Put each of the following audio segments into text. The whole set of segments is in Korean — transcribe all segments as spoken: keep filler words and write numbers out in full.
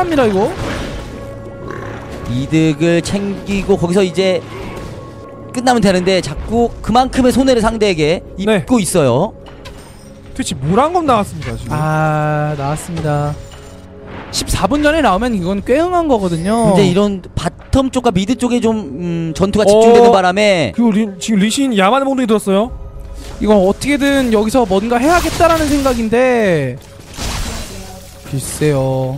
할만합니다 이거. 이득을 챙기고 거기서 이제 끝나면 되는데 자꾸 그만큼의 손해를 상대에게 입고 네. 있어요. 트위치 모란검 나왔습니다 지금. 아 나왔습니다. 십사 분 전에 나오면 이건 꽤 흥한 거거든요. 근데 이런 바텀 쪽과 미드 쪽에 좀 음, 전투가 집중되는 어... 바람에 그리고 리, 지금 리신 야만의 몽둥이 들었어요. 이건 어떻게든 여기서 뭔가 해야겠다라는 생각인데 글쎄요.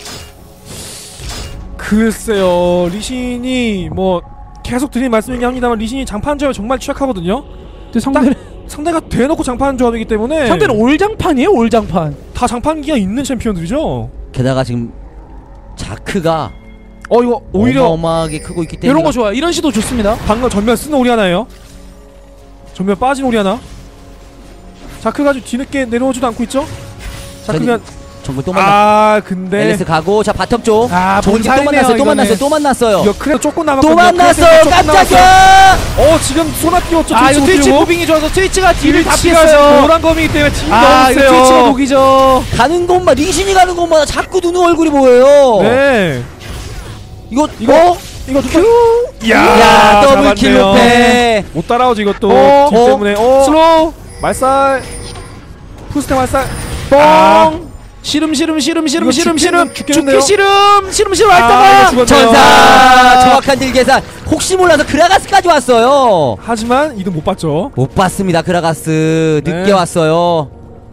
글쎄요. 리신이 뭐 계속 드린 말씀이긴 합니다만 리신이 장판 조합에 정말 취약하거든요. 근데 상대는 상대가 대놓고 장판 조합이기 때문에 상대는 올장판이에요. 올장판. 다 장판기가 있는 챔피언들이죠. 게다가 지금 자크가 어 이거 오히려 어마어마하게 크고 있기 때문에 이런 거 좋아요. 이런 시도 좋습니다. 방금 전멸 쓰는 오리아나예요. 전멸 빠진 오리아나. 자크가 좀 뒤늦게 내려오지도 않고 있죠. 자크가 정글 또 만났. 아 근데 앨리스 가고 자 바텀 쪽. 아 정글 또 만났어요. 또 만났어요. 또 만났어요. 이거 그래도 조금 남았거든요. 또 만났어요. 깜짝이야. 어 지금 소나 띄웠죠. 아 이거 트위치 무빙이 좋아서 트위치가 딜을 다 피했어요. 노란검이기 때문에 딜이 아 이거 트위치가 녹이죠. 가는 곳마다 리신이 가는 곳마다 자꾸 누누 얼굴이 보여요. 네. 이거 이거 어? 이거 큐. 야, 야 더블 킬로 패. 못 따라오지 이것도. 어, 딜 때문에. 어. 슬로우. 말살. 푸스테 말살. 뻥. 아. 시름 시름 시름 시름 시름 시름 죽기 죽겠는데요? 시름 시름 시름 아, 왔다가 전사 아 정확한 딜 계산. 혹시 몰라서 그라가스까지 왔어요. 하지만 이등 못 봤죠. 못 봤습니다. 그라가스 늦게 네. 왔어요.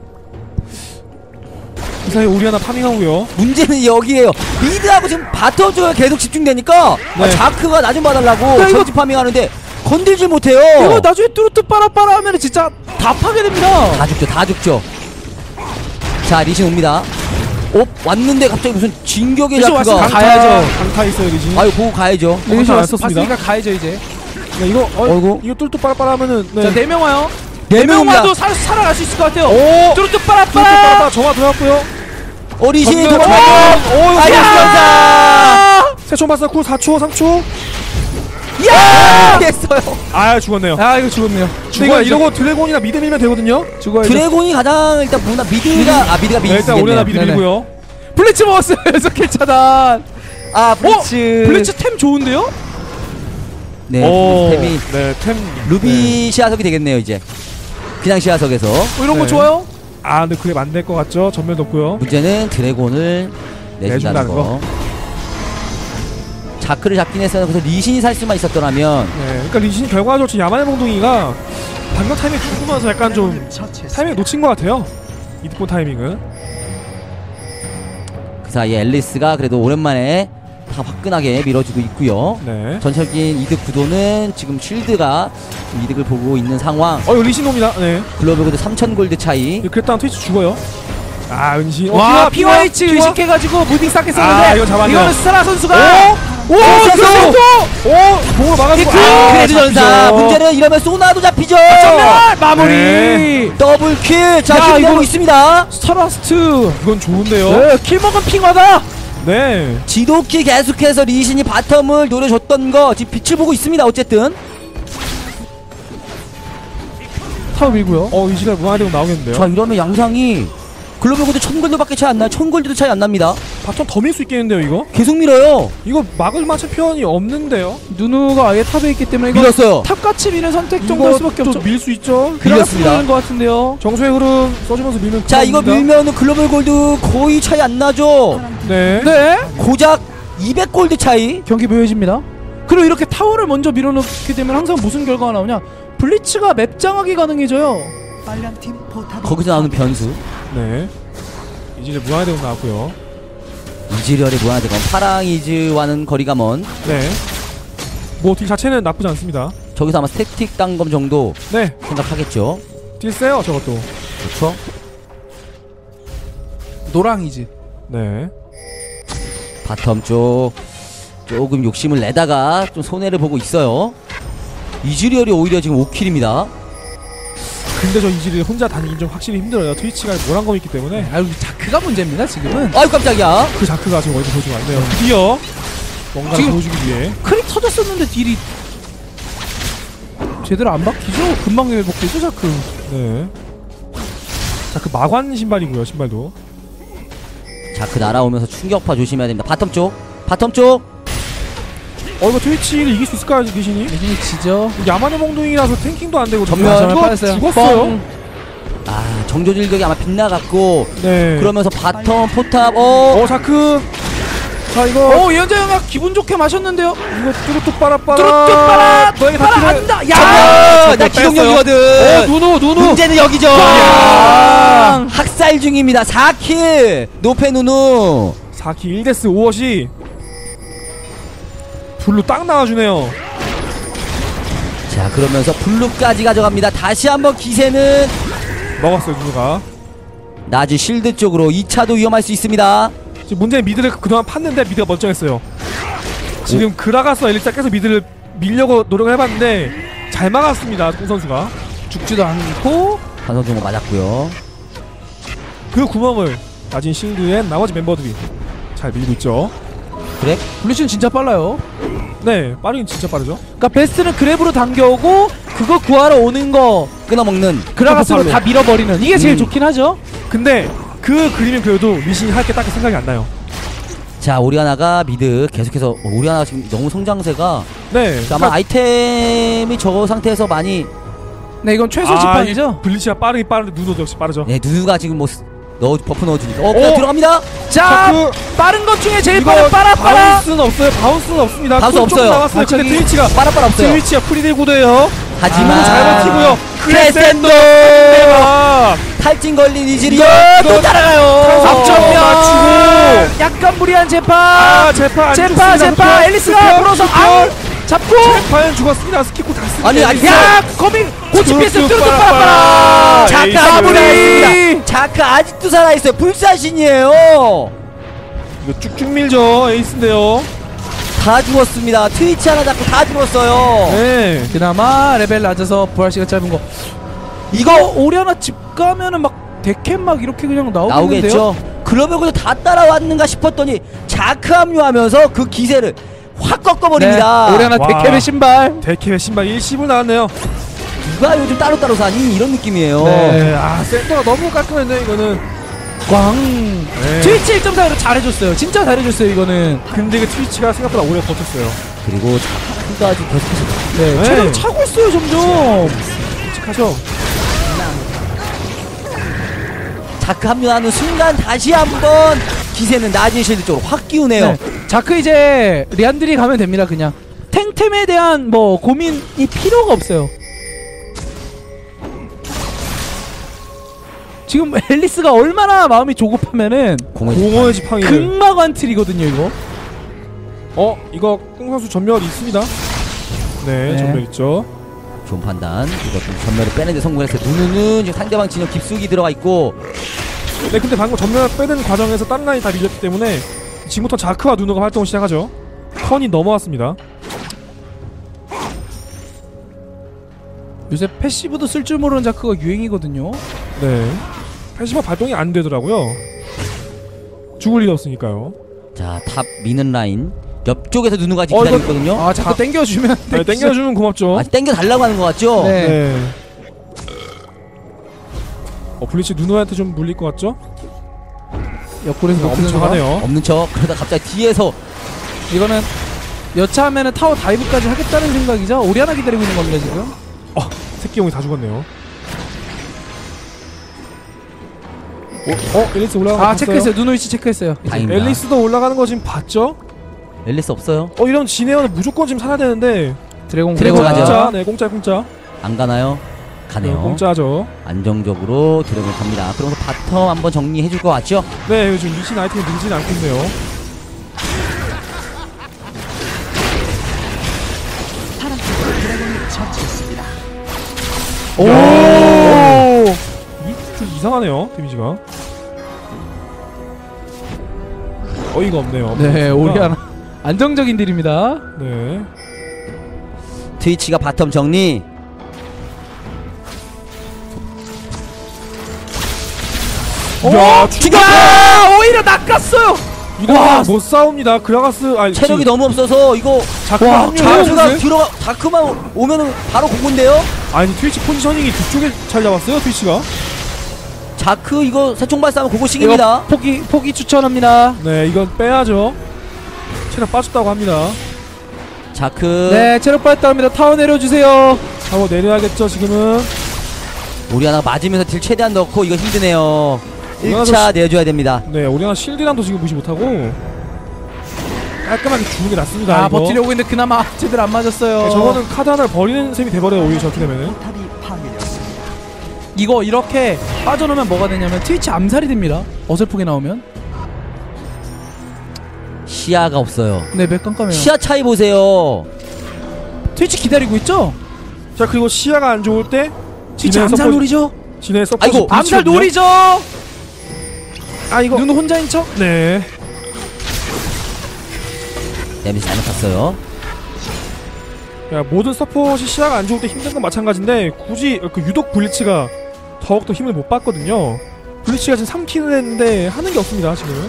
그 사이 오리아나 파밍하고요. 문제는 여기에요. 미드하고 지금 바텀 쪽에 계속 집중되니까 네. 아, 자크가 나 좀 봐달라고 야, 전지 파밍하는데 건들질 못해요. 이거 나중에 뚜루뚜 빠라빠라 하면 진짜 다 파괴됩니다. 다 죽죠. 다 죽죠. 자 리신 옵니다. 어? 왔는데 갑자기 무슨 진격의 자크가 강타, 가야죠. 강타 있어요 리신. 아유 보고 가야죠. 리신 왔어. 봤으니까 가야죠 이제. 야, 이거 어, 어이구. 이거 뚫뚫 빠라빠라 하면은 네. 자 네 명 와요. 네 명 명입니다. 와도 살, 살아갈 수 있을 것 같아요. 오! 뚜루뚜 뚫뚫 빠라빠라. 빠라빠라 정화 들어갔고요. 어 리신이 전멸, 도망. 전멸. 오, 아야! 세초 맞았고 사 초 삼 초. 야! 됐어요. 아 죽었네요. 아 이거 죽었네요. 죽어 이러고 드래곤이나 미드 밀면 되거든요. 죽어요. 드래곤이 가장 일단 무나 미드가 아 미드가 미드. 네, 일단 오리아나 미드 네네. 밀고요. 블리츠 먹었어요. 킬 차단. 아 블리츠. 어? 블리츠 템 좋은데요? 네. 오, 템이 네, 템 루비 네. 시야석이 되겠네요 이제. 그냥 시야석에서. 어, 이런 거 네. 좋아요? 아 근데 그게 안 될 것 같죠? 전면도 없고요. 문제는 드래곤을 내준다는 내준다는 거. 거. 자크를 잡긴 했어요. 그래서 리신이 살 수만 있었더라면. 네, 그러니까 리신 결과적으로 지금 야만의 몽둥이가 방금 타이밍 죽으면서 약간 좀 타이밍 놓친 것 같아요. 이득본 타이밍은. 그 사이에 앨리스가 그래도 오랜만에 다 화끈하게 밀어주고 있고요. 네. 전체적인 이득 구도는 지금 쉴드가 좀 이득을 보고 있는 상황. 어 이거 리신 옵니다. 네. 글로벌 구도 삼천 골드 차이. 그랬다가 트위치 죽어요. 아 은신. 어, 와 피와, 피와이치 피와? 의식해가지고 무빙 싹 했었는데 아, 이거 잡았네요. 이거는 스타라 선수가 오! 오! 오! 오! 공을 막아주고. 아, 크레드 전사. 잡히죠. 문제는 이러면 소나도 잡히죠. 전멸 마무리. 네. 더블 킬. 자 야, 힘내고 이거- 있습니다. 스타라스트. 이건 좋은데요. 네, 킬 먹은 핑화다. 네. 지독히 계속해서 리신이 바텀을 노려줬던 거 지금 빛을 보고 있습니다. 어쨌든. 타워 밀고요. 어 이 시간 무한대로 나오겠는데요. 자 이러면 양상이 글로벌 구도 천 골드밖에 차이 안 나요. 천 골드도 차이 안 납니다. 바텀 더 밀 수 있겠는데요 이거? 계속 밀어요. 이거 막을 만한 챔피언이 없는데요. 누누가 아예 탑에 있기 때문에 이거 밀었어요. 탑같이 미는 선택 정도 할 수밖에 없죠. 밀 수 있죠. 밀렸습니다. 밀는 것 같은데요. 정수의 흐름 써주면서 밀면 자 이거 그만입니다. 밀면은 글로벌 골드 거의 차이 안 나죠. 네. 네. 고작 이백 골드 차이. 경기 묘해집니다. 그리고 이렇게 타워를 먼저 밀어넣게 되면 항상 무슨 결과가 나오냐? 블리츠가 맵 장악이 가능해져요. 거기서 나오는 변수. 네. 이제 무한대로 나왔고요. 이즈리얼의 무한대건 파랑이즈와는 거리가 먼. 네. 뭐 딜 자체는 나쁘지 않습니다. 저기서 아마 스태틱 단검 정도 네. 생각하겠죠. 딜 세요 저것도. 그렇죠. 노랑이지. 네. 바텀 쪽 조금 욕심을 내다가 좀 손해를 보고 있어요. 이즈리얼이 오히려 지금 오 킬입니다. 근데 저 이질이 혼자 다니긴 좀 확실히 힘들어요. 트위치가 모란검이 있기 때문에. 아유 자크가 문제입니다 지금은. 아유 깜짝이야. 그 자크가 지금 어디서 보여주면 안 돼요. 드디어 뭔가를 지금- 보여주기 위해. 크립 터졌었는데 딜이 제대로 안 박히죠? 금방 회복되죠 자크. 네. 자 그 마관 신발이고요 신발도. 자크 날아오면서 충격파 조심해야 됩니다. 바텀 쪽 바텀 쪽 어 이거 트위치를 이길 수 있을까요 리신이? 리신이 지죠. 야만의 몽둥이라서 탱킹도 안 되고 전면. 아, 전면 이거 빠졌어요. 죽었어요. 뻥. 아 정조질격이 아마 빗나갔고 네. 그러면서 바텀 포탑 어 어 자크. 자 이거 오 이현재 형아 기분 좋게 마셨는데요. 이거 뚜루뚜 빠라빠라. 뚜루뚜 빠라. 너에게 빠라 닿기를. 한다. 야! 야. 나 기동력이거든. 어 누누 누누. 문제는 여기죠. 야. 학살 중입니다. 사 킬 노페 누누. 사 킬 일 데스 오워시. 블루 딱 나와주네요. 자 그러면서 블루까지 가져갑니다. 다시 한번 기세는 먹었어요 누누가. 나즈 실드 쪽으로 이 차도 위험할 수 있습니다. 지금 문제는 미드를 그동안 팠는데 미드가 멀쩡했어요. 지금 그라가스와 엘리사 계속 미드를 밀려고 노력을 해봤는데 잘 막았습니다 꽁 선수가. 죽지도 않고. 한선종호 맞았고요. 그 구멍을 낮은 실드엔 나머지 멤버들이 잘 밀고 있죠. 그래? 블루신 진짜 빨라요. 네 빠르긴 진짜 빠르죠. 그러니까 베스트는 그랩으로 당겨오고 그거 구하러 오는 거 끊어먹는 그라가스로 점프 다 밀어버리는 이게 제일 음. 좋긴 하죠. 근데 그 그림은 그래도 리신이 할 게 딱히 생각이 안 나요. 자 오리아나가 미드 계속해서 어, 오리아나가 지금 너무 성장세가 네. 아마 아이템이 저 상태에서 많이 네 이건 최소 지판이죠. 이 블리치가 빠르긴 빠른데 누누도 역시 빠르죠. 네 누누가 지금 뭐 스- 넣어 버프 넣어주니까 어 오! 그냥 들어갑니다. 자 그 빠른 것 중에 제일 이거 빠른 빠라 빠라. 바운스는 없어요. 바운스는 없습니다. 바운스 쿨 조금 없어요. 나왔어요. 근데 발차기. 트위치가 빠라빠라 없어요. 트위치가 프리딜 구도예요. 하지만 누누 잘 버티고요. 크레센도 대박. 탈진 걸린 이즈리얼 이거- 또 이거- 따라가요. 앞전면. 맞추고. 약간 무리한 재판. 아 제파 안 제파 죽습니다. 제파 스피어, 앨리스가 스피어, 불어서 스피어. 아 잡고. 제파는 죽었습니다. 스키코 다 쓰고. 아니, 아니, 야 거미 고치 피스 뚜루뚜 뚜루뚜 빠라빠라. 빠라빠라. 자크 에이스. 아직도 마무리. 살아있습니다. 자크 아직도 살아있어요. 불사신이에요. 이거 쭉쭉 밀죠. 에이스인데요. 다 죽었습니다. 트위치 하나 잡고 다 죽었어요. 네. 그나마 레벨 낮아서 부활 시간 짧은 거. 이거 오려나 집 가면은 막 데캠 막 이렇게 그냥 나오겠는데요? 나오겠죠. 그러면 그냥 다 따라왔는가 싶었더니 자크 합류하면서 그 기세를 확 꺾어버립니다. 네, 오려나 와. 데캠의 신발. 데케의 신발 일십을 나왔네요. 누가 요즘 따로따로 사니? 이런 느낌이에요. 네. 아 센터가 너무 깔끔했네 이거는. 꽝. 네. 트위치 일 점 사로 잘해줬어요. 진짜 잘해줬어요 이거는. 근데 그 트위치가 생각보다 오래 버텼어요. 그리고 자크까지 계속해서 네. 네. 체력 차고 있어요 점점. 솔직하죠. 자크 합류하는 순간 다시 한번 기세는 나진 실드 쪽으로 확 기우네요. 네. 자크 이제 리안드리 가면 됩니다 그냥. 탱템에 대한 뭐 고민이 필요가 없어요. 지금 앨리스가 얼마나 마음이 조급하면은 공을 공허의 지팡이를. 극마관틀이거든요 이거. 어 이거 꽁 선수 전멸이 있습니다. 네, 네. 전멸 있죠. 좋은 판단. 이거 좀 전멸을 빼는데 성공했어요. 누누는 지금 상대방 진영 깊숙이 들어가 있고 네 근데 방금 전멸 빼는 과정에서 다른 라인이 다 밀렸기 때문에 지금부터 자크와 누누가 활동을 시작하죠. 턴이 넘어왔습니다. 요새 패시브도 쓸 줄 모르는 자크가 유행이거든요. 네. 패시브 발동이 안 되더라고요. 죽을 일 없으니까요. 자 탑 미는 라인 옆쪽에서 누누가 지금 어, 이거- 기다리고 있거든요. 아 자꾸 아. 땡겨주면 네, 땡겨주면 고맙죠. 아직 땡겨 달라고 하는 것 같죠? 네. 네. 어 블리치 누누한테 좀 물릴 것 같죠? 옆구리에서 높은 엄청 선수가. 하네요. 없는 척 그러다 갑자기 뒤에서 이거는 여차하면은 타워 다이브까지 하겠다는 생각이죠. 오리아나 기다리고 있는 겁니다 지금. 어 새끼용이 다 죽었네요. 어? 어? 앨리스 올라가는 거 아 봤어요? 체크했어요. 누누 위치 체크했어요. 이제. 다행입니다. 앨리스도 올라가는 거 지금 봤죠? 앨리스 없어요? 어 이러면 지네어는 무조건 지금 살아야 되는데 드래곤 드래곤 가죠. 가죠. 공짜 네 공짜 공짜 안 가나요? 가네요. 네, 공짜죠. 안정적으로 드래곤 갑니다. 그러면서 바텀 한번 정리해 줄 것 같죠? 네 요즘 리신 아이템이 늘지는 않고 있네요. 오. 이, 좀 이상하네요 데미지가. 어이가 없네요. 네 오리아나 안정적인 딜입니다. 네. 트위치가 바텀 정리. 야, 죽여! 아, 오히려 낚았어요. 이거 와. 못 싸웁니다. 그라가스 아니 체력이 너무 없어서 이거 자크 와, 합류 자크가 해주세요. 들어가 자크만 오면은 바로 공군데요. 아니 트위치 포지셔닝이 뒤쪽에 잘 잡았어요 트위치가. 자크 이거 새총 발사하면 고고싱입니다. 포기 포기 추천합니다. 네, 이건 빼야죠. 체력 빠졌다고 합니다. 자크. 네, 체력 빠졌다 합니다. 타워 내려주세요. 타워 내려야겠죠, 지금은. 오리아나 맞으면서 딜 최대한 넣고 이거 힘드네요. 오리아나 일 차 내줘야 됩니다. 네, 오리아나 실드랑도 지금 무시 못하고 깔끔하게 주는 게 낫습니다. 아, 이거. 버티려고 했는데 그나마 제대로 안 맞았어요. 네, 저거는 카드 하나를 버리는 셈이 돼버려요, 오히려 저렇게 되면은. 이거 이렇게 빠져놓으면 뭐가 되냐면 트위치 암살이 됩니다. 어설프게 나오면. 시야가 없어요. 네, 몇 깜깜해요. 시야 차이 보세요. 트위치 기다리고 있죠? 자, 그리고 시야가 안 좋을 때 트위치 진해 암살 서포- 놀이죠? 진해 서포트 아이고, 암살 부딪히거든요. 놀이죠? 아, 이거 눈 혼자인 척? 네. 데미지 잘 맞았어요. 야, 모든 서폿이 시야가 안 좋을 때 힘든 건 마찬가지인데 굳이 그 유독 블리츠가 더욱더 힘을 못 받거든요. 블리츠가 지금 삼 킬을 했는데 하는 게 없습니다, 지금.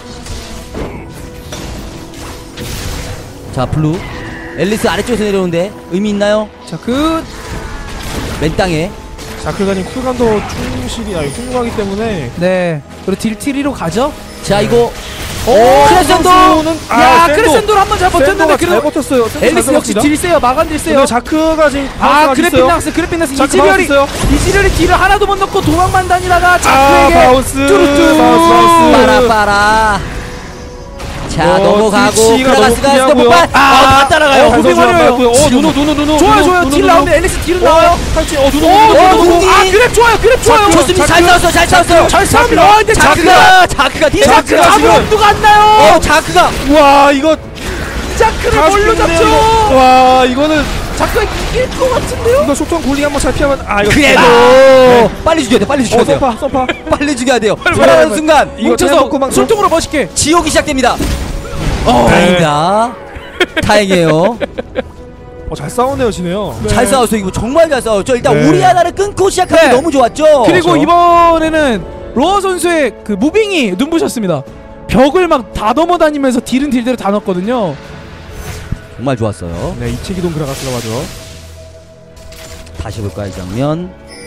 자 블루. 앨리스 아래쪽에서 내려오는데 의미 있나요? 자, 그 맨 땅에. 자크가님 쿨감도 충실이, 아니, 훌륭하기 때문에. 네. 그리고 딜트리로 가죠? 자 이거 오, 크레센도! 선수는- 아, 야, 샌도! 크레센도를 한 번 잘 버텼는데 샌도가 잘 그래도 버텼어요. 샌도 앨리스 잘 역시 버팁니다. 딜 세요. 마간 딜 세요. 근데 자크가 지금 아, 바운스가 그래픽 있어요. 나왔어. 그래픽 나왔어. 자크 이지리얼이 바운스 이지리얼이 딜을 하나도 못 넣고 도망만 다니다가 아, 자크에게 바운스. 뚜루뚜루. 바운스, 바운스. 빠라빠라. 자 어, 넘어가고 트위치가 크라가스가 너무 스톱 피하고요. 폭발. 아, 다 따라가요. 어, 잘 고생 선수 많아요. 안 어, 누누, 누누, 누누. 좋아요, 누누, 좋아요. 누누, 딜 누누. 나오는데 앨리스 딜은 나와요. 탈지, 어, 누누, 오, 누누, 누누, 누누. 누누. 아, 그래 좋아요. 그래 좋아요. 좋습니다. 잘 싸웠어요. 잘 싸웠어요. 잘 싸웁니다. 아, 근데 자크가 자크가 자크가 뒤에 자크가 자크가 아무 지금. 엄두가 안 나요. 어 자크가 와, 이거 자크를 다 뭘로 죽겠네요, 잡죠? 이거. 와, 이거는 자크가 이길 것 같은데요? 이거 속성 굴링 한번 잘 피하면, 아, 이거 그래도 네. 빨리 죽여야 돼. 빨리 어, 죽여야 돼요. 썸파, 썸파. 빨리 죽여야 돼요. 빨리, 살아나는 빨리, 순간 이거 뭉쳐서 대놓고 막 손등으로 멋있게. 지옥이 시작됩니다. 어, 다행이다. 다행이에요. 어, 잘 싸우네요, 지네요. 잘 싸웠어요. 이거 정말 잘 싸웠죠. 일단 네. 오리아나를 끊고 시작하기 네. 너무 좋았죠. 그리고 그렇죠. 이번에는 로어 선수의 그 무빙이 눈부셨습니다. 벽을 막 다 넘어다니면서 딜은 딜대로 다 넣었거든요. 정말 좋았어요. 네, 이체기동 그라가스라고 하죠. 다시 볼까요, 이 장면.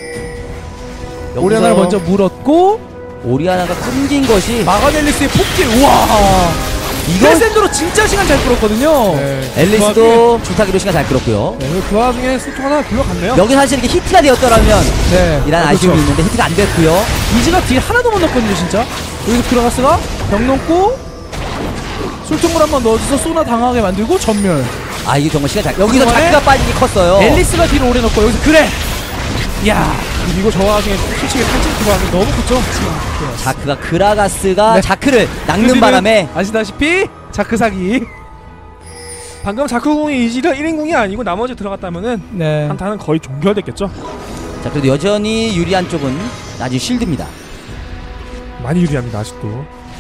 오리아나를 여기서 먼저 물었고 오리아나가 끊긴 것이 마가넬리스의 폭딜. 우와. 이건 크레센도로 진짜 시간 잘 끌었거든요. 네. 앨리스도 줄타기로 시간 잘 끌었고요. 네, 그 와중에 소통 하나 굴러갔네요. 여기 사실 이렇게 히트가 되었더라면 네. 이란 아, 아쉬움이 그렇죠. 있는데 히트가 안 됐고요. 이즈가 딜 하나도 못 넣었거든요, 진짜. 여기서 그라가스가 벽 넘고 술통물 한번 넣어줘서 소나 당하게 만들고 전멸. 아 이게 정말 시간 잘. 여기서 그동안에 자크가 빠지기 컸어요. 앨리스가 딜을 오래 넣고 여기서 그래. 야. 그리고 저 와중에 솔직히 탈진 들어가는 게 너무 크죠. 자크가 그라가스가 네. 자크를 낚는 그들은 바람에 아시다시피 자크 사기. 방금 자크공이 이지가 일 인공이 아니고 나머지 들어갔다면은 네. 한타는 거의 종결됐겠죠. 자 그래도 여전히 유리한 쪽은 아주 실드입니다. 많이 유리합니다, 아직도.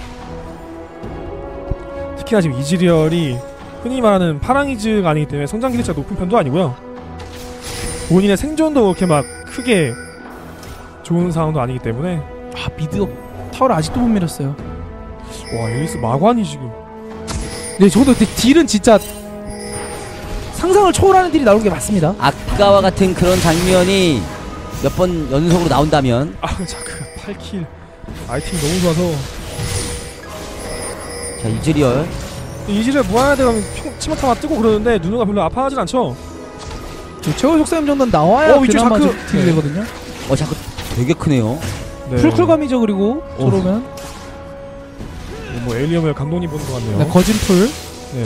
특히나 지금 이즈리얼이 흔히 말하는 파랑이즈가 아니기 때문에 성장 기대치가 높은 편도 아니고요. 본인의 생존도 그렇게 막 크게 좋은 상황도 아니기 때문에. 아, 미드 타워를 아직도 못 밀었어요. 와, 앨리스 마관이 지금. 네, 저도 근데 딜은 진짜 상상을 초월하는 딜이 나오는 게 맞습니다. 아까와 같은 그런 장면이 몇 번 연속으로 나온다면 아, 자크가 팔 킬. 아이템이 너무 좋아서. 자 이즈리얼 이지리얼 무한하게 되면 치명타가 뜨고 그러는데 누누가 별로 아파하진 않죠. 최고 속사임 정도는 나와야 어, 위쪽 그나마 자크. 좀 딜이 네. 되거든요. 어 자크 되게 크네요. 네. 풀쿨감이죠. 그리고 어. 저러면 뭐 에일리엄을 감독님 보는 것 같네요. 네, 거진풀. 네.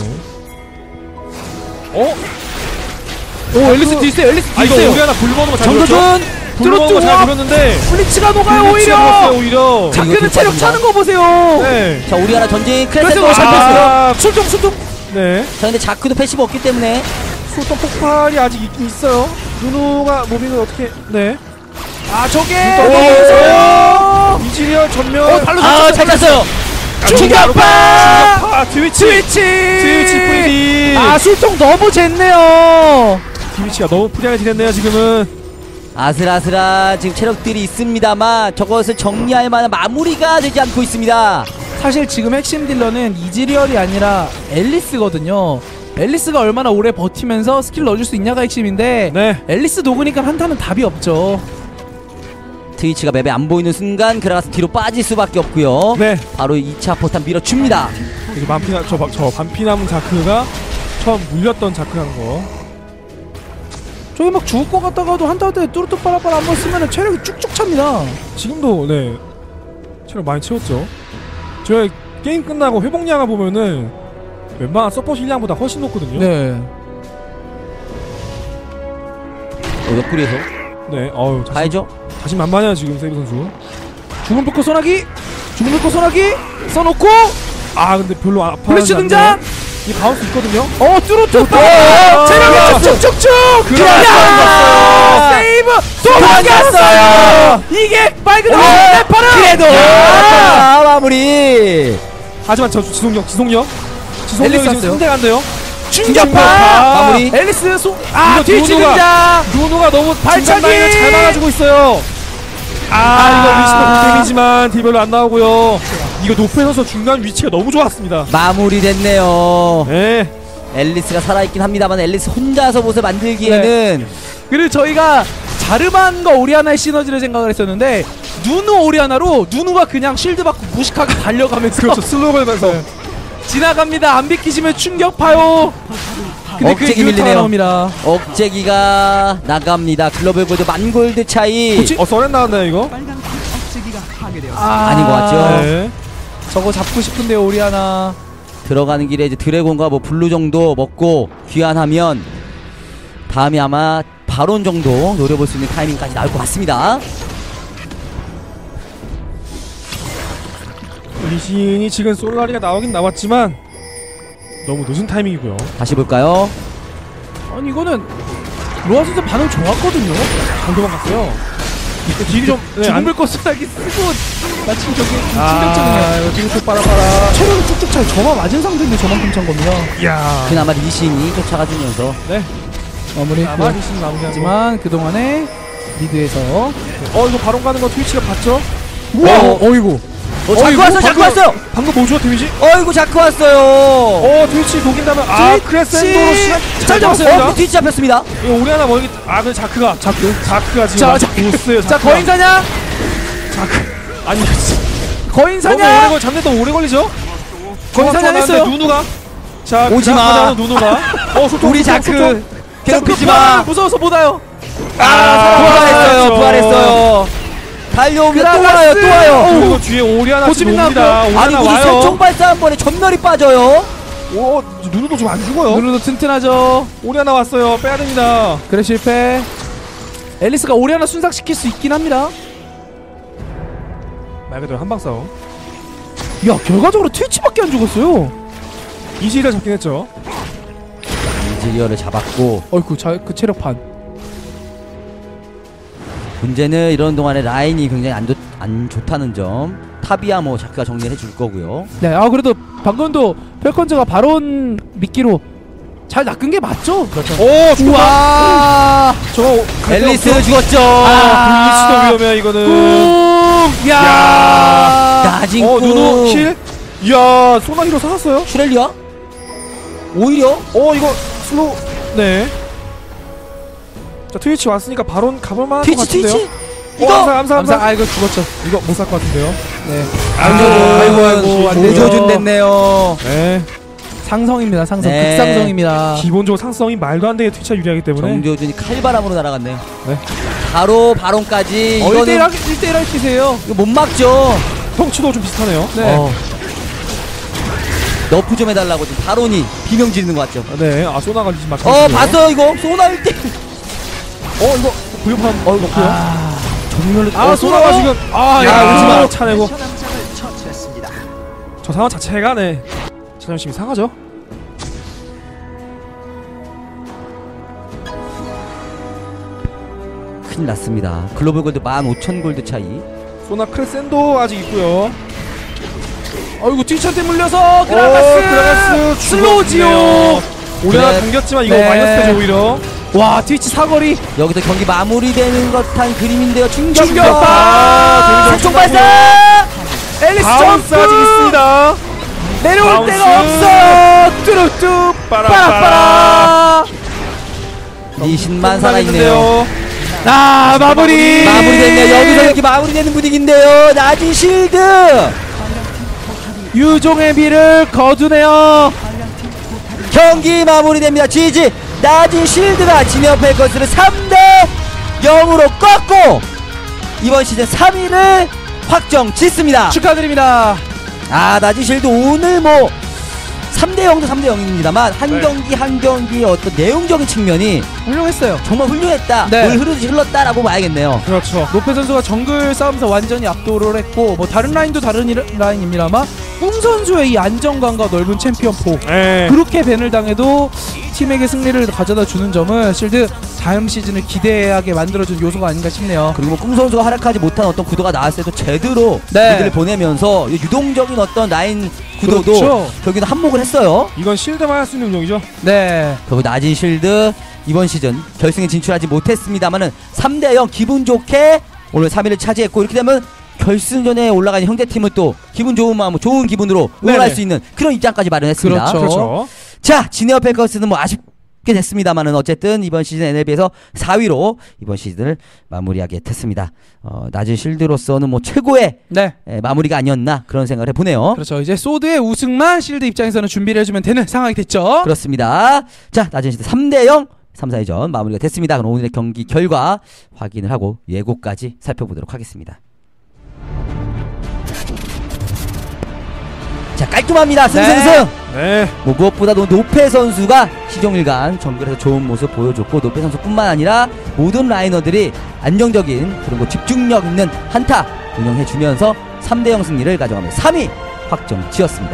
어? 오, 앨리스 딜 있어요. 앨리스 아, 딜 이거 있어요. 오리아나 불버는 거잘 정도전 불버는 거잘 뚜루뚜 불었는데 블리츠가 녹아요. 오히려 오히려 오히려. 자, 이거 자크는 체력 딜 차는 거 보세요. 네. 자 오리아나 전진 그래서 크레센도 잘 아. 뺐어요. 술통 술통. 네. 자 근데 자크도 패시브 없기 때문에 소통 폭발이 아직 있긴 있어요. 누누가 모빙을 어떻게? 네. 아, 저게 오! 이지리얼 전면. 어, 발로 아잘 찼어요. 충격파. 아, 트위치. 트위치. 트위치 프리디. 아, 술통 너무 쟀네요. 트위치가 너무 프리하게 지냈네요 지금은. 아슬아슬한 지금 체력들이 있습니다만 저것을 정리할 만한 마무리가 되지 않고 있습니다. 사실 지금 핵심 딜러는 이즈리얼이 아니라 앨리스거든요. 앨리스가 얼마나 오래 버티면서 스킬 넣어줄 수 있냐가 핵심인데 네. 앨리스 녹으니까 한타는 답이 없죠. 트위치가 맵에 안 보이는 순간 그라가스 뒤로 빠질 수밖에 없고요. 네. 바로 이 차 포탄 밀어줍니다. 이제 반피나 저, 저 반피 남은 자크가 처음 물렸던 자크라는 거. 저기 막 죽을 것 같다가도 한타 때 뚜루뚜 빠라빠라 한번 쓰면 체력이 쭉쭉 찹니다. 지금도 네 체력 많이 채웠죠. 저희 게임 끝나고 회복량을 보면은 웬만한 서포트 힐량보다 훨씬 높거든요. 네. 어, 옆구리에서 네. 어우 자신, 가야죠. 자신만만해요 지금 세이브 선수. 죽은 불꽃 소나기! 죽은 불꽃 소나기! 써놓고! 아 근데 별로 아파. 플래시 등장! 이 바운스 있거든요. 어 뚜루뚜 빠라! 체력이 쭉쭉쭉쭉! 그라가스! 세이브! 도망갔어요! 이게 말 그대로 네파라! 그래도 아, 마무리. 하지만 저 지속력 지속력 지속력이 앨리스 지금 왔어요. 상대한데요. 충격파! 마무리. 앨리스 소.. 아 이거 뒤치 누누가- 등장! 누누가 너무 발차기! 중간 라인을 잘 막아주고 있어요. 아, 아. 이거 리시버 데미지만 딜별로 안 나오고요. 이거 노프에 서서 중간 위치가 너무 좋았습니다. 마무리됐네요. 네. 앨리스가 살아있긴 합니다만 앨리스 혼자서 못을 만들기에는 그리고 저희가 자르반과 오리아나의 시너지를 생각을 했었는데 누누 오리아나로 누누가 그냥 실드 받고 무식하게 달려가면서 그렇죠. 슬로우 걸면서. 지나갑니다. 안 비키시면 충격파요. 근데 그게 억제기 유타가 밀리네요. 나옵니다. 억제기가 나갑니다. 글로벌 골드 만 골드 차이. 어, 서렌 나왔나요, 이거? 아, 아닌 것 같죠? 네. 저거 잡고 싶은데요 오리아나. 들어가는 길에 이제 드래곤과 뭐 블루 정도 먹고 귀환하면 다음에 아마 바론 정도 노려볼 수 있는 타이밍까지 나올 것 같습니다. 리신이 지금 솔라리가 나오긴 나왔지만 너무 늦은 타이밍이고요. 다시 볼까요? 아니 이거는 로아 선수 반응 좋았거든요. 정도만 갔어요. 딜이 좀 네, 죽은 안 불꽃 소나기 쓰고 마침 저기 아, 충격적이네요. 이거 딜이 좀 빨아봐라. 체력이 쭉쭉 차요. 저만 맞은 상태인데 저만큼 찬 겁니다. 이야. 그나마 리신이 쫓아가주면서 네. 마무리. 아마 리신 마무리하고. 하지만 그동안에 미드에서 어, 이거 바론 가는 거 트위치가 봤죠? 우와! 어. 어이구. 어, 자크 어이구, 왔어요! 자크 방금- 왔어요! 방금 뭐죠, 데미지? 어이구 자크 왔어요! 어, 트위치 녹인다면 아, 트위치! 크레센도로 시간 잘 잘 잡았어요. 잡았습니다. 어, 뒤 잡혔습니다. 이거 우리 하나 멀리 아, 근데 자크가 자크 자크가 지금 자, 아주 자, 못써요. 자, 거인사냐? 아니 너무 거인사냐? 오래 걸 잡는데 오래 걸리죠? 거인사냐 했어요. 누누가 자 오지 마. 그다음 누누가 어 소통 우리 소통, 자크 소통. 괴롭히지 부활, 마. 무서워서 못 와요. 아, 부활했어요. 부활했죠. 부활했어요. 달려오면 또 그라가스! 와요. 또 와요. 그리고 뒤에 오리 하나 고집이 옵니다. 나왔고요. 오리 아니 하나 무슨 와요. 새총 발사 한 번에 전멸이 빠져요. 오 누누도 좀 안 죽어요. 누누도 튼튼하죠. 오리 하나 왔어요. 빼야 됩니다. 그래 실패. 앨리스가 오리아나 순삭시킬 수 있긴 합니다. 말 그대로 한방 싸움. 야 결과적으로 트위치밖에 안 죽었어요. 이지를 잡긴 했죠. 이즈리얼을 잡았고 어이구 자그 체력판. 문제는 이런 동안에 라인이 굉장히 안, 좋, 안 좋다는 점. 탑이야 뭐 자크가 정리를 해줄 거고요. 네, 아 그래도 방금도 펠컨즈가 바론 미끼로 잘 낚은 게 맞죠? 그렇죠. 오 죽었다. 우와. 저거 앨리스 죽었죠. 아, 불리치도 위험해요 이거는. 꾹! 야. 야. 나진 어 꾹. 누누 킬. 이야 소나기로 살았어요. 슈렐리아? 오히려 어 이거 슬로우. 네. 자 트위치 왔으니까 바론 가볼만한 것 트위치 같은데요. 트위치? 이거 이거 암사 암사 감사. 암사. 아 이거 죽었죠. 이거 못 살 것 같은데요. 네. 아이고 아이고 아이고 안 되죠. 조준 됐네요. 네. 상성입니다. 상성. 네. 극상성입니다. 기본적으로 상성이 말도 안 되게 트위치가 유리하기 때문에. 정조준이 칼바람으로 날아갔네요. 네. 바로 바론까지. 어, 일 대 일 이거는 일 대 일 할 기세요. 이거 못 막죠. 덩치도 좀 비슷하네요. 네. 어. 너프 좀 해달라고 지금 바론이 비명 지르는 것 같죠. 네. 아 소나가 리지 맞. 어 봤어요 이거 소나 일 대. 어 이거 구입한 어 넣고요. 아, 정면을. 아, 소나가 지금 아, 야, 야, 오지마 아. 차내고. 저 상황 자체가 네. 자존심이 상하죠. 큰일 났습니다. 글로벌 골드 만 오천 골드 차이. 소나 크레센도 아직 있고요. 어이구 트위치한테 물려서 그라가스. 오, 그라가스 슬로우 지옥. 오리아나 그래. 당겼지만 이거 네. 마이너스 되죠 오히려. 와 트위치 사거리. 여기서 경기 마무리되는 듯한 그림인데요. 충격. 충격파. 아, 새총 발사. 앨리스 바운스 아직 점프. 있습니다. 내려올 바운스. 데가 없어. 뚜룩뚜. 빠라빠라. 빠라빠라. 리신만 살아있네요. 아 마무리 마무리됐네요. 여기서 이렇게 마무리되는 분위기인데요. 낮은 실드. 유종의 미를 거두네요. 경기 마무리됩니다. 지지. 낮은 실드가 진영 펠커스를 삼 대 영으로 꺾고 이번 시즌 삼 위를 확정 짓습니다. 축하드립니다. 아, 낮은 실드 오늘 뭐 삼 대 영도 삼 대 영입니다만 한 네. 경기 한 경기의 어떤 내용적인 측면이 훌륭했어요. 정말 훌륭했다. 네. 물 흐르듯이 흘렀다라고 봐야겠네요. 그렇죠. 로페 선수가 정글 싸움에서 완전히 압도를 했고 뭐 다른 라인도 다른 일- 라인입니다만 꿍 선수의 이 안정감과 넓은 챔피언 포 네. 그렇게 밴을 당해도 팀에게 승리를 가져다 주는 점은 실드 다음 시즌을 기대하게 만들어준 요소가 아닌가 싶네요. 그리고 뭐 꿈 선수가 활약하지 못한 어떤 구도가 나왔을 때도 제대로 네. 그들을 보내면서 유동적인 어떤 라인 구도도 그렇죠. 결국에는 한몫을 했어요. 이건 실드만 할 수 있는 운영이죠. 네. 그리고 낮은 실드 이번 시즌 결승에 진출하지 못했습니다만은 삼 대 영 기분 좋게 오늘 삼 위를 차지했고 이렇게 되면 결승전에 올라가는 형제팀은 또 기분 좋은 마음, 좋은 기분으로 응원할 네네. 수 있는 그런 입장까지 마련했습니다. 그렇죠. 그렇죠. 자, 지네어 펠커스는 뭐 아쉽게 됐습니다만은 어쨌든 이번 시즌 엔엘비에서 사 위로 이번 시즌을 마무리하게 됐습니다. 어, 낮은 실드로서는 뭐 최고의 네. 에, 마무리가 아니었나 그런 생각을 해보네요. 그렇죠. 이제 소드의 우승만 실드 입장에서는 준비를 해주면 되는 상황이 됐죠. 그렇습니다. 자, 낮은 실드 삼 대 영 삼, 사 위전 마무리가 됐습니다. 그럼 오늘의 경기 결과 확인을 하고 예고까지 살펴보도록 하겠습니다. 자, 깔끔합니다. 승승승. 네. 뭐 무엇보다도 노페 선수가 시종일관 정글에서 좋은 모습 보여줬고 노페 선수뿐만 아니라 모든 라이너들이 안정적인 그리고 집중력 있는 한타 운영해주면서 삼 대 영 승리를 가져가며 삼 위 확정 지었습니다.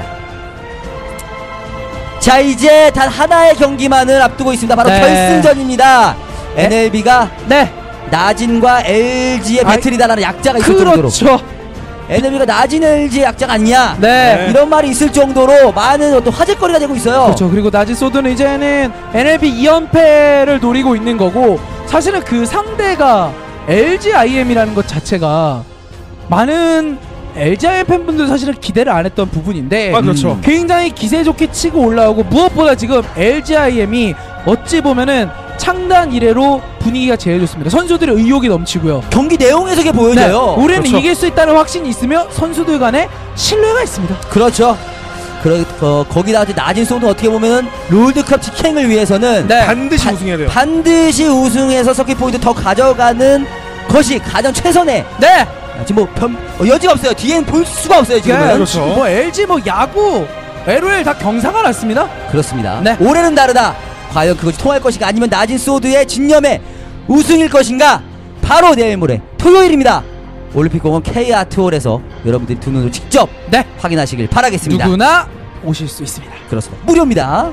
자, 이제 단 하나의 경기만을 앞두고 있습니다. 바로 네. 결승전입니다. 네. 엔엘비가 네. 나진과 엘지의 아이, 배틀이다라는 약자가 있을 정도로 그렇죠. 엔엘비가 나진 엘지의 약자가 아니냐 네. 이런 말이 있을 정도로 많은 어떤 화제거리가 되고 있어요. 그렇죠. 그리고 나지 소드는 이제는 엔엘비 이 연패를 노리고 있는 거고 사실은 그 상대가 엘지아이엠이라는 것 자체가 많은 엘지아이엠 팬분들 사실은 기대를 안 했던 부분인데 아, 그렇죠. 음. 굉장히 기세 좋게 치고 올라오고 무엇보다 지금 엘지아이엠이 어찌 보면은 창단 이래로 분위기가 제일 좋습니다. 선수들의 의욕이 넘치고요. 경기 내용에서 그게 보여져요. 네, 우리는 그렇죠. 이길 수 있다는 확신이 있으며 선수들 간에 신뢰가 있습니다. 그렇죠. 그러, 어, 거기다 이제 낮은 소는 어떻게 보면은 롤드컵 직행을 위해서는 네. 반드시 바- 우승해야 돼요. 반드시 우승해서 서킷 포인트 더 가져가는 것이 가장 최선의 네. 아, 지금 뭐 변, 어, 여지가 없어요. 뒤엔 볼 수가 없어요 지금은. 네, 그렇죠. 뭐 엘지 뭐 야구 엘오엘 다 경사가 났습니다. 그렇습니다. 네. 올해는 다르다. 과연 그것이 통할 것인가 아니면 낮은 소드의 진념의 우승일 것인가. 바로 내일 모레 토요일입니다. 올림픽공원 K아트홀에서 여러분들이 두 눈으로 직접 네. 확인하시길 바라겠습니다. 누구나 오실 수 있습니다. 그렇습니다. 무료입니다.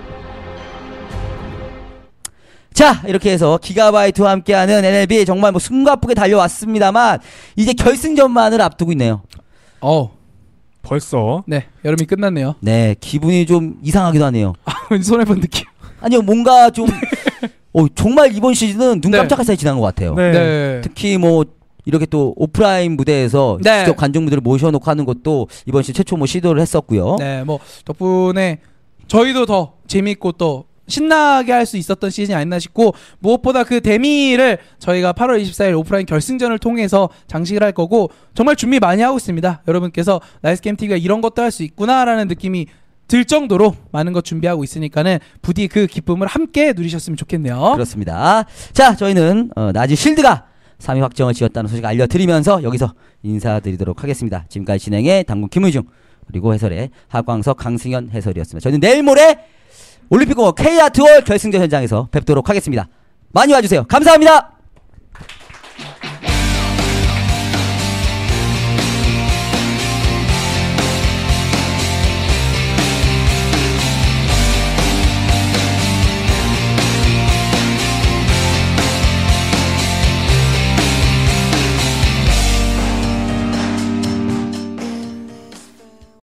자, 이렇게 해서 기가바이트와 함께하는 엔엘비 정말 뭐 숨가쁘게 달려왔습니다만 이제 결승전만을 앞두고 있네요. 어. 벌써. 네. 여름이 끝났네요. 네, 기분이 좀 이상하기도 하네요. 왠지 손해본 느낌. 아니요, 뭔가 좀 어, 정말 이번 시즌은 눈 네. 깜짝할 사이 지난 것 같아요. 네. 네. 특히 뭐 이렇게 또 오프라인 무대에서 네. 직접 관중분들을 모셔놓고 하는 것도 이번 시즌 최초 뭐 시도를 했었고요. 네. 뭐 덕분에 저희도 더 재밌고 또 신나게 할 수 있었던 시즌이 아니나 싶고 무엇보다 그 데미를 저희가 팔월 이십사일 오프라인 결승전을 통해서 장식을 할 거고 정말 준비 많이 하고 있습니다. 여러분께서 나이스게임티비가 이런 것도 할 수 있구나라는 느낌이 들 정도로 많은 것 준비하고 있으니까는 부디 그 기쁨을 함께 누리셨으면 좋겠네요. 그렇습니다. 자, 저희는 어, 나지 실드가 삼 위 확정을 지었다는 소식 알려드리면서 여기서 인사드리도록 하겠습니다. 지금까지 진행의 당군 김의중 그리고 해설의 하광석 강승현 해설이었습니다. 저희는 내일 모레 올림픽공원 K아트홀 결승전 현장에서 뵙도록 하겠습니다. 많이 와주세요. 감사합니다.